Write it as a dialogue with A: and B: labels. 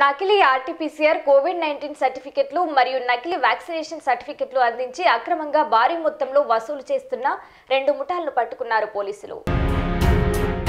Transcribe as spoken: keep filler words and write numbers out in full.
A: నకిలీ RTPCR Covid nineteen సర్టిఫికెట్లు మరియు నకిలీ వ్యాక్సినేషన్ సర్టిఫికెట్లు అందించి అక్రమంగా భారీ మొత్తంలో వసూలు చేస్తున్న రెండు ముఠాలను పట్టుకున్నారు పోలీసులు.